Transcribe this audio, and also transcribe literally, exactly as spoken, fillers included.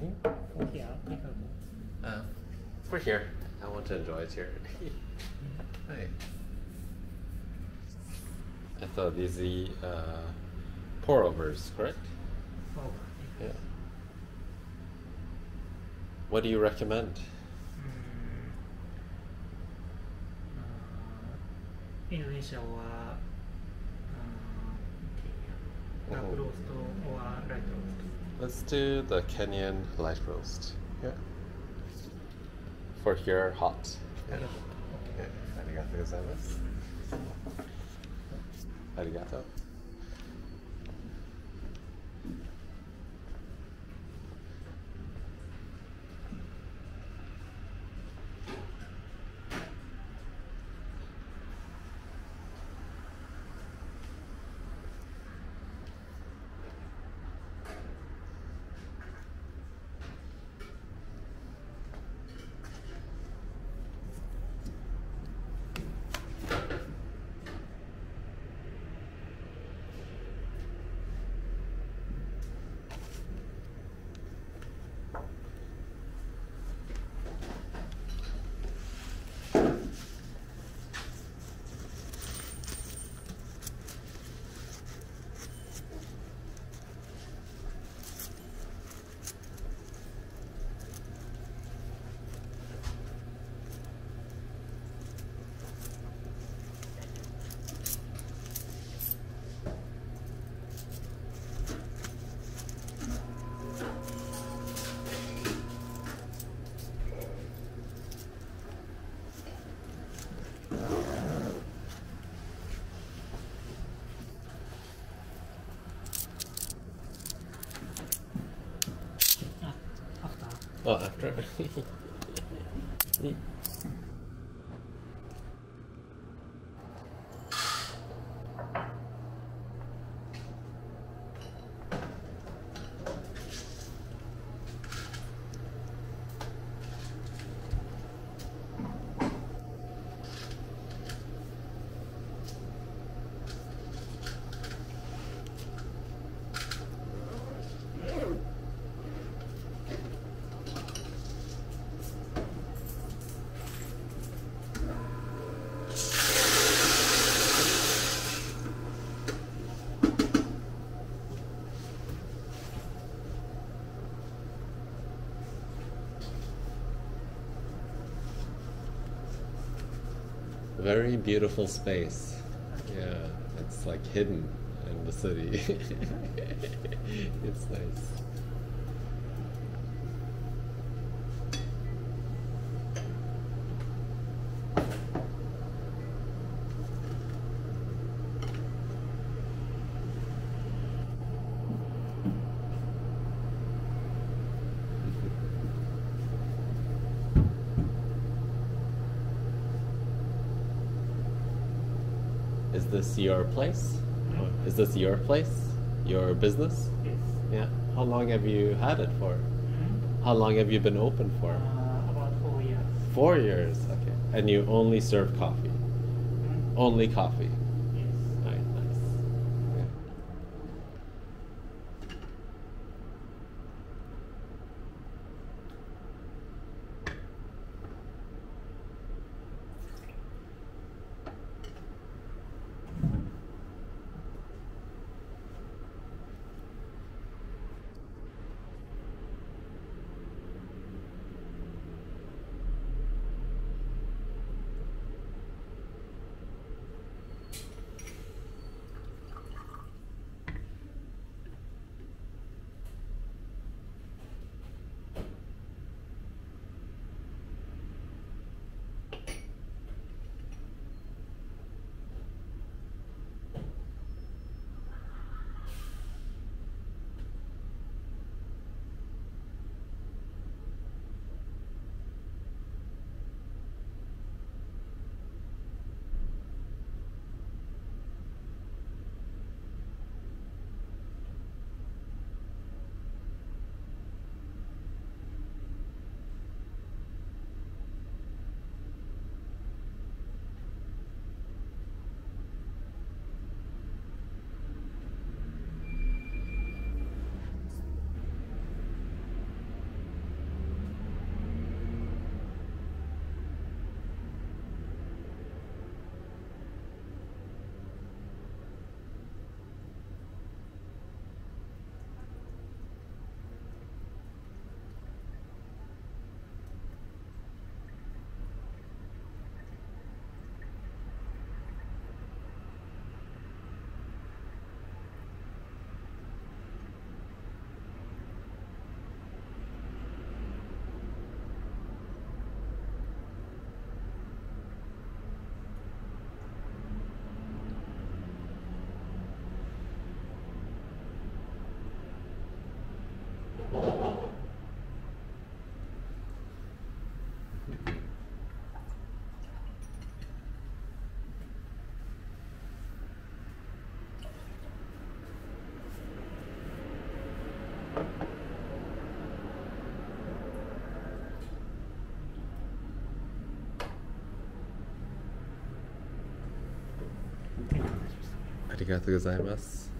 here? Yeah, preferable. Uh, we're here. I want to enjoy it here. Hi. I thought these the uh, pour overs, correct? Oh, Yeah. What do you recommend? Mm, uh, Indonesia or uh, Kenya, dark Mhm. roast or light roast. Let's do the Kenyan light roast. Yeah. For here, hot. Yeah. Okay. Arigato gozaimasu. Arigato. Oh, after. Very beautiful space. Yeah, it's like hidden in the city. It's nice. Is this your place? Mm. Is this your place? Your business? Yes. Yeah. How long have you had it for? Mm. How long have you been open for? Uh, about four years. Four years. Okay. And you only serve coffee? Mm. Only coffee? Yes. Right, nice. Yeah. 手にお願いします。 ありがとうございます。